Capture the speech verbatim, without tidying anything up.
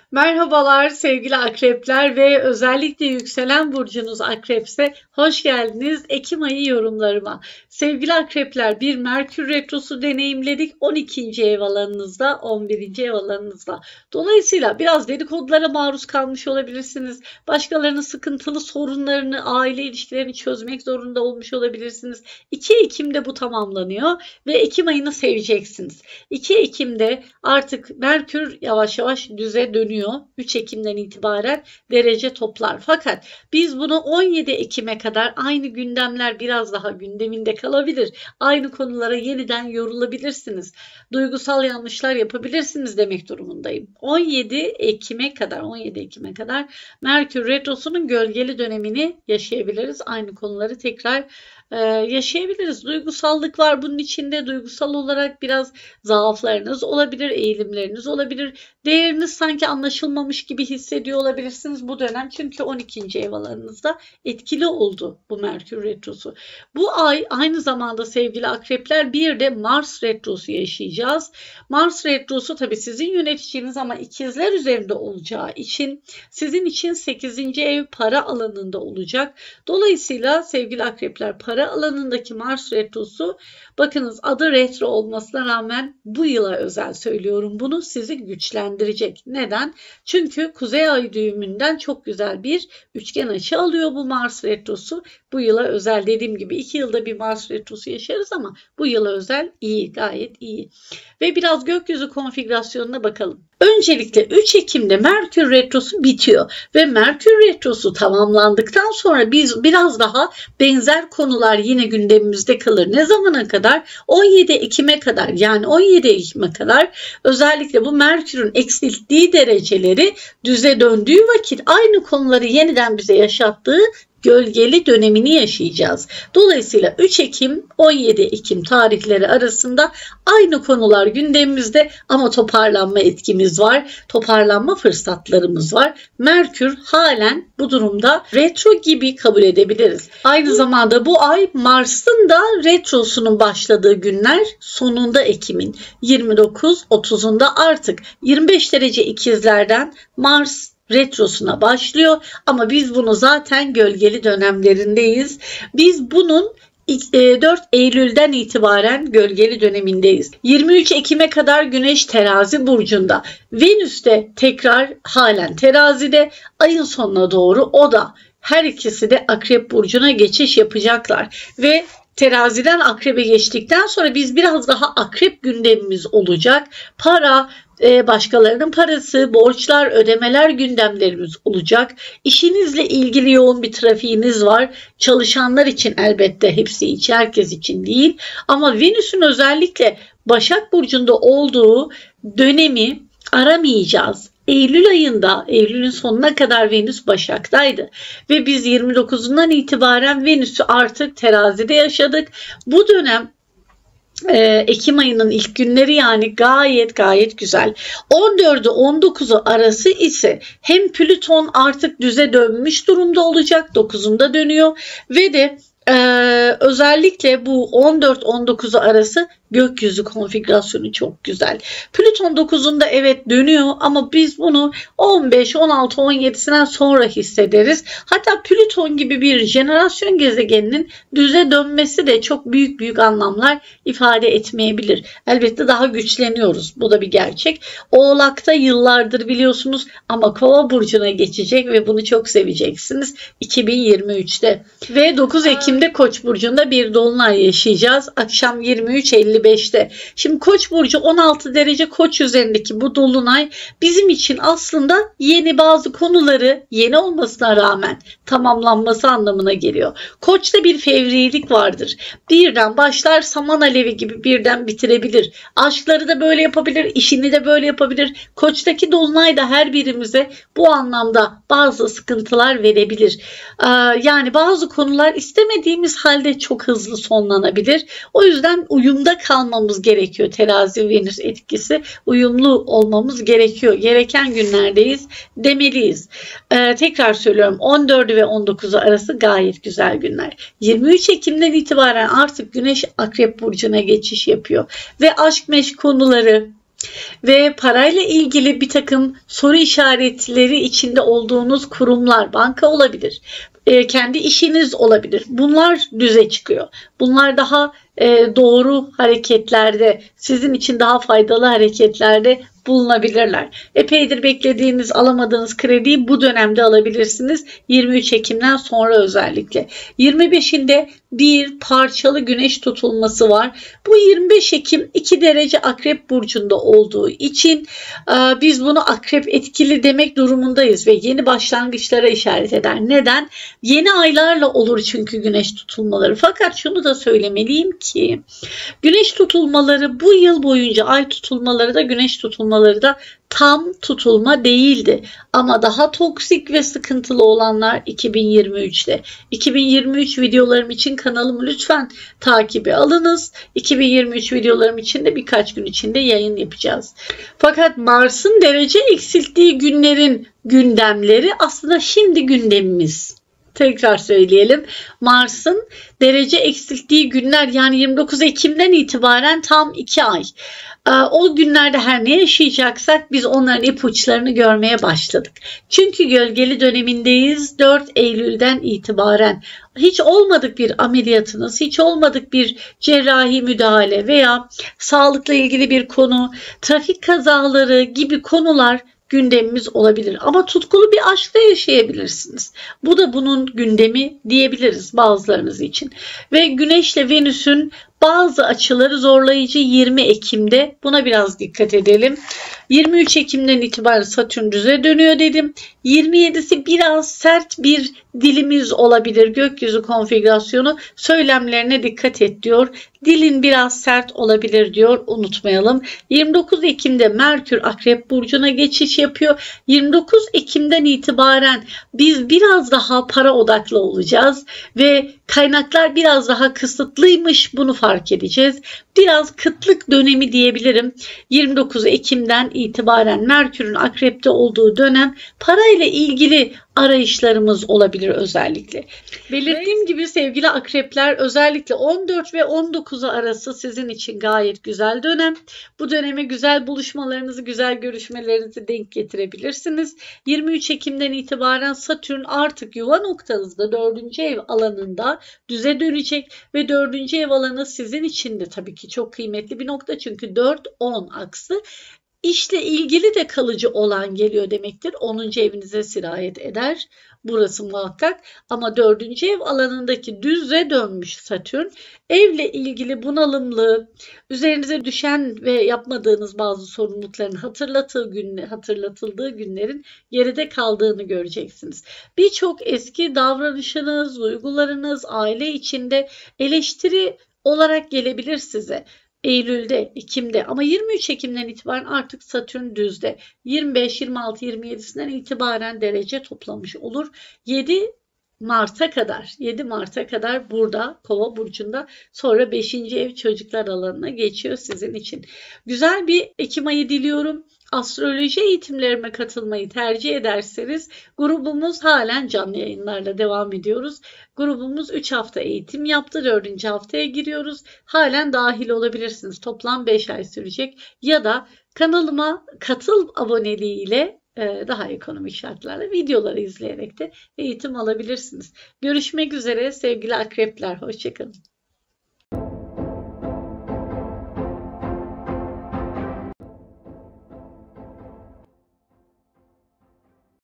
Merhabalar sevgili akrepler ve özellikle yükselen burcunuz akrepse hoş geldiniz Ekim ayı yorumlarıma. Sevgili akrepler, bir Merkür Retrosu deneyimledik on ikinci ev alanınızda, on birinci ev alanınızda. Dolayısıyla biraz dedikodulara maruz kalmış olabilirsiniz. Başkalarının sıkıntılı sorunlarını, aile ilişkilerini çözmek zorunda olmuş olabilirsiniz. iki Ekim'de bu tamamlanıyor ve Ekim ayını seveceksiniz. iki Ekim'de artık Merkür yavaş yavaş düze dönüyor. üç Ekim'den itibaren derece toplar. Fakat biz bunu on yedi Ekim'e kadar aynı gündemler biraz daha gündeminde kalabilir. Aynı konulara yeniden yorulabilirsiniz. Duygusal yanlışlar yapabilirsiniz demek durumundayım. on yedi Ekim'e kadar on yedi Ekim'e kadar Merkür Retrosu'nun gölgeli dönemini yaşayabiliriz. Aynı konuları tekrar Ee, yaşayabiliriz. Duygusallık var bunun içinde. Duygusal olarak biraz zaaflarınız olabilir, eğilimleriniz olabilir. Değeriniz sanki anlaşılmamış gibi hissediyor olabilirsiniz bu dönem. Çünkü on ikinci ev alanınızda etkili oldu bu Merkür Retrosu. Bu ay aynı zamanda sevgili akrepler bir de Mars Retrosu yaşayacağız. Mars Retrosu tabii sizin yöneticiniz ama ikizler üzerinde olacağı için sizin için sekizinci ev para alanında olacak. Dolayısıyla sevgili akrepler, para alanındaki Mars Retrosu, bakınız adı retro olmasına rağmen bu yıla özel söylüyorum bunu, sizi güçlendirecek. Neden? Çünkü Kuzey Ay düğümünden çok güzel bir üçgen açı alıyor bu Mars Retrosu. Bu yıla özel, dediğim gibi iki yılda bir Mars Retrosu yaşarız ama bu yıla özel iyi, gayet iyi. Ve biraz gökyüzü konfigürasyonuna bakalım. Öncelikle üç Ekim'de Merkür Retrosu bitiyor ve Merkür Retrosu tamamlandıktan sonra biz biraz daha benzer konular yine gündemimizde kalır. Ne zamana kadar? on yedi Ekim'e kadar, yani on yedi Ekim'e kadar özellikle bu Merkür'ün eksilttiği dereceleri düze döndüğü vakit aynı konuları yeniden bize yaşattığı gölgeli dönemini yaşayacağız. Dolayısıyla üç Ekim on yedi Ekim tarihleri arasında aynı konular gündemimizde ama toparlanma etkimiz var. Toparlanma fırsatlarımız var. Merkür halen bu durumda retro gibi kabul edebiliriz. Aynı zamanda bu ay Mars'ın da retrosunun başladığı günler, sonunda Ekim'in yirmi dokuz otuzunda artık yirmi beş derece ikizlerden Mars retrosuna başlıyor ama biz bunu zaten gölgeli dönemlerindeyiz. Biz bunun dört Eylül'den itibaren gölgeli dönemindeyiz. yirmi üç Ekim'e kadar Güneş Terazi burcunda. Venüs de tekrar halen Terazi'de, ayın sonuna doğru o da, her ikisi de Akrep burcuna geçiş yapacaklar ve Teraziden Akrep'e geçtikten sonra biz biraz daha Akrep gündemimiz olacak. Para, başkalarının parası, borçlar, ödemeler gündemlerimiz olacak. İşinizle ilgili yoğun bir trafiğiniz var. Çalışanlar için elbette, hepsi için, herkes için değil. Ama Venüs'ün özellikle Başak Burcu'nda olduğu dönemi aramayacağız. Eylül ayında, Eylül'ün sonuna kadar Venüs Başak'taydı ve biz yirmi dokuzundan itibaren Venüs'ü artık Terazi'de yaşadık. Bu dönem Ekim ayının ilk günleri, yani gayet gayet güzel. on dördü on dokuzu arası ise hem Plüton artık düze dönmüş durumda olacak, dokuzunda dönüyor ve de Ee, özellikle bu on dört on dokuzu arası gökyüzü konfigürasyonu çok güzel. Plüton dokuzunda evet dönüyor ama biz bunu on beş on altı on yedisinden sonra hissederiz. Hatta Plüton gibi bir jenerasyon gezegeninin düze dönmesi de çok büyük büyük anlamlar ifade etmeyebilir. Elbette daha güçleniyoruz. Bu da bir gerçek. Oğlak'ta yıllardır biliyorsunuz ama Kova burcuna geçecek ve bunu çok seveceksiniz iki bin yirmi üçte. Ve dokuz Ekim'de Koç burcunda bir dolunay yaşayacağız. Akşam yirmi üç elli beşte. Şimdi Koç burcu on altı derece Koç üzerindeki bu dolunay bizim için aslında yeni bazı konuları, yeni olmasına rağmen tamamlanması anlamına geliyor. Koç'ta bir fevrilik vardır. Birden başlar, saman alevi gibi birden bitirebilir. Aşkları da böyle yapabilir, işini de böyle yapabilir. Koç'taki dolunay da her birimize bu anlamda bazı sıkıntılar verebilir. Ee, yani bazı konular istemediğimiz halde çok hızlı sonlanabilir. O yüzden uyumda kalmamız gerekiyor. Terazi Venüs etkisi, uyumlu olmamız gerekiyor. Gereken günlerdeyiz demeliyiz. Ee, tekrar söylüyorum, on dördü ve on dokuzu arası gayet güzel günler. yirmi üç Ekim'den itibaren artık Güneş Akrep burcuna geçiş yapıyor ve aşk meşk konuları, ve parayla ilgili bir takım soru işaretleri içinde olduğunuz kurumlar, banka olabilir, e, kendi işiniz olabilir. Bunlar düze çıkıyor. Bunlar daha e, doğru hareketlerde, sizin için daha faydalı hareketlerde bulunabilirler. Epeydir beklediğiniz, alamadığınız krediyi bu dönemde alabilirsiniz. yirmi üç Ekim'den sonra özellikle. yirmi beşinde bir parçalı güneş tutulması var. Bu yirmi beş Ekim iki derece Akrep burcunda olduğu için biz bunu Akrep etkili demek durumundayız ve yeni başlangıçlara işaret eder. Neden? Yeni aylarla olur çünkü güneş tutulmaları. Fakat şunu da söylemeliyim ki güneş tutulmaları bu yıl boyunca, ay tutulmaları da güneş tutulmaları da tam tutulma değildi. Ama daha toksik ve sıkıntılı olanlar iki bin yirmi üçte. iki bin yirmi üç videolarım için kanalımı lütfen takibe alınız. iki bin yirmi üç videolarım için de birkaç gün içinde yayın yapacağız. Fakat Mars'ın derece eksilttiği günlerin gündemleri aslında şimdi gündemimiz. Tekrar söyleyelim. Mars'ın derece eksilttiği günler, yani yirmi dokuz Ekim'den itibaren tam iki ay. O günlerde her ne yaşayacaksak biz onların ipuçlarını görmeye başladık. Çünkü gölgeli dönemindeyiz dört Eylül'den itibaren. Hiç olmadık bir ameliyatınız, hiç olmadık bir cerrahi müdahale veya sağlıkla ilgili bir konu, trafik kazaları gibi konular gündemimiz olabilir. Ama tutkulu bir aşkta yaşayabilirsiniz. Bu da bunun gündemi diyebiliriz bazılarınız için. Ve Güneş'le Venüs'ün bazı açıları zorlayıcı yirmi Ekim'de. Buna biraz dikkat edelim. yirmi üç Ekim'den itibaren Satürn düze dönüyor dedim. yirmi yedisi biraz sert bir dilimiz olabilir. Gökyüzü konfigürasyonu, söylemlerine dikkat et diyor. Dilin biraz sert olabilir diyor. Unutmayalım. yirmi dokuz Ekim'de Merkür Akrep burcuna geçiş yapıyor. yirmi dokuz Ekim'den itibaren biz biraz daha para odaklı olacağız ve kaynaklar biraz daha kısıtlıymış, bunu fark edeceğiz. Biraz kıtlık dönemi diyebilirim. yirmi dokuz Ekim'den itibaren Merkür'ün Akrep'te olduğu dönem parayla ilgili arayışlarımız olabilir özellikle. Belirttiğim gibi sevgili akrepler, özellikle on dört ve on dokuzu arası sizin için gayet güzel dönem. Bu döneme güzel buluşmalarınızı, güzel görüşmelerinizi denk getirebilirsiniz. yirmi üç Ekim'den itibaren Satürn artık yuva noktanızda dördüncü ev alanında düze dönecek ve dördüncü ev alanı sizin için de tabii ki çok kıymetli bir nokta. Çünkü dört on aksı İşle ilgili de kalıcı olan geliyor demektir. onuncu evinize sirayet eder. Burası muhakkak. Ama dördüncü ev alanındaki düze dönmüş Satürn evle ilgili bunalımlı, üzerinize düşen ve yapmadığınız bazı sorumlulukların hatırlatıldığı, gün, hatırlatıldığı günlerin geride kaldığını göreceksiniz. Birçok eski davranışınız, duygularınız aile içinde eleştiri olarak gelebilir size. Eylül'de, Ekim'de, ama yirmi üç Ekim'den itibaren artık Satürn düzde. yirmi beş, yirmi altı, yirmi yedisinden itibaren derece toplamış olur. yedi Mart'a kadar, yedi Mart'a kadar burada Kova burcunda, sonra beşinci ev çocuklar alanına geçiyor sizin için. Güzel bir Ekim ayı diliyorum. Astroloji eğitimlerime katılmayı tercih ederseniz grubumuz halen canlı yayınlarla devam ediyoruz. Grubumuz üç hafta eğitim yaptı. dördüncü haftaya giriyoruz. Halen dahil olabilirsiniz. Toplam beş ay sürecek. Ya da kanalıma katıl aboneliğiyle daha ekonomik şartlarla videoları izleyerek de eğitim alabilirsiniz. Görüşmek üzere sevgili akrepler. Hoşça kalın.